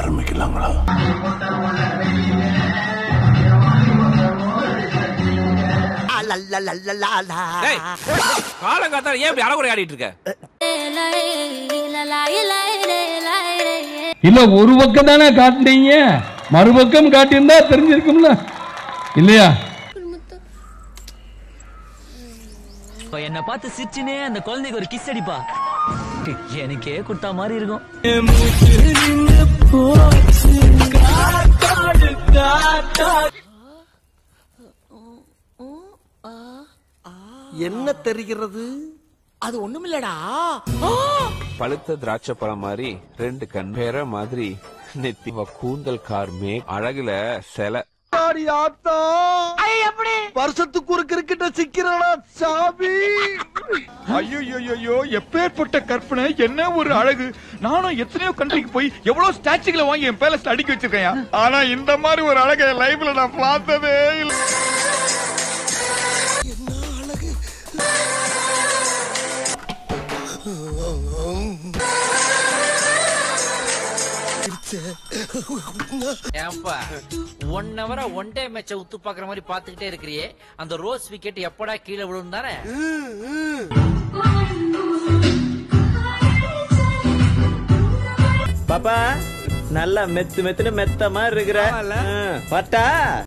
ஆரம்பிக்கலாங்களா? காலங்காத்தால ஏன் இப்படி அறகுறை ஆடிட்டு இருக்க? இல்ல ஒரு பக்கம் தானே காட்டினீங்க, மறுபக்கம் காட்டியிருந்தா தெரிஞ்சிருக்கும்ல இல்லையா? என்ன பார்த்து சிரிச்சுனே அந்த குழந்தைக்கு ஒரு கிஸ் அடிப்பா, எனக்கே குட்டா மாதிரி இருக்கும். என்ன தெரிகிறது? அது ஒண்ணுமில்லடா. பழுத்த திராட்சை பழம் மாதிரி 2 கண், பேர மாதிரி நெத்தி, கூந்தல் கார்மே, அழகுல சில. வருஷத்துக்கு ஒரு கிரிக்கெட்ட சிக்கிறடா சாமி. ஐயோ, எப்பேற்பட்ட கற்பனை, என்ன ஒரு அழகு. நானும் எத்தனையோ கண்ட்ரிக்கு போய் எவ்வளவு ஸ்டாச்சுகளை வாங்கி என் பேலஸ்ல அடுக்கி வச்சிருக்கேன். ஆனா இந்த மாதிரி ஒரு அழகை என் லைஃப்ல நான் பார்த்ததே இல்லை. என்ன அழகு. ஏன்பா 1 ஹவரா ஒன் டே மேட்ச உத்து பாக்குற மாதிரி பாத்துக்கிட்டே இருக்கிறியே, அந்த ரோஸ் விக்கெட் எப்படா கீழே விழும் தானே? பாப்பா நல்லா மெத்து மெத்துன்னு மெத்த மாதிரி இருக்கிற. பட்டா